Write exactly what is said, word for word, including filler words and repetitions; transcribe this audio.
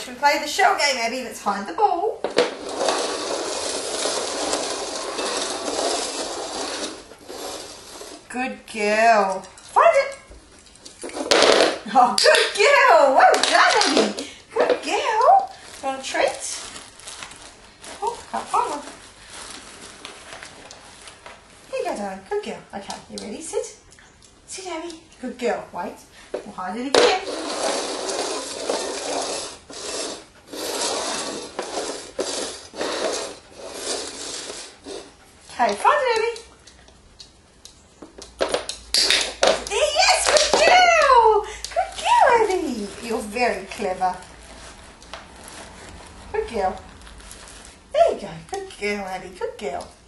should we play the shell game, Abby? Let's hide the ball. Good girl. Find it. Oh, good girl. Well done, Abby. Good girl. Want a treat? Oh, can't find one. Here you go, darling. Good girl. Okay, you ready? Sit. Sit, Abby. Good girl. Wait. We'll hide it again. Okay, find it, Abby. There, yes, good girl. Good girl, Abby. You're very clever. Good girl. There you go. Good girl, Abby. Good girl.